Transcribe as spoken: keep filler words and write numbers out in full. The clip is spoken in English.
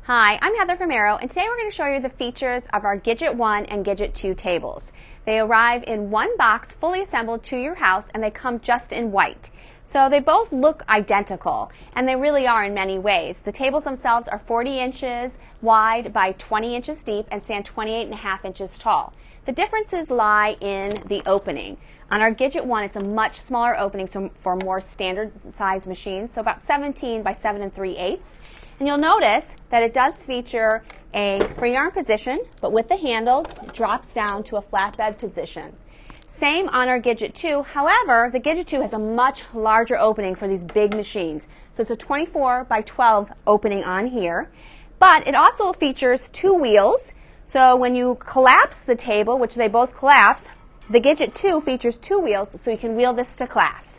Hi, I'm Heather from Arrow, and today we're going to show you the features of our Gidget one and Gidget two tables. They arrive in one box, fully assembled to your house, and they come just in white. So they both look identical, and they really are in many ways. The tables themselves are forty inches wide by twenty inches deep and stand twenty-eight and a half inches tall. The differences lie in the opening. On our Gidget one, it's a much smaller opening so for more standard size machines, so about seventeen by seven and three eighths. And you'll notice that it does feature a free arm position, but with the handle, it drops down to a flatbed position. Same on our Gidget two, however, the Gidget two has a much larger opening for these big machines. So it's a twenty-four by twelve opening on here, but it also features two wheels. So when you collapse the table, which they both collapse, the Gidget two features two wheels so you can wheel this to class.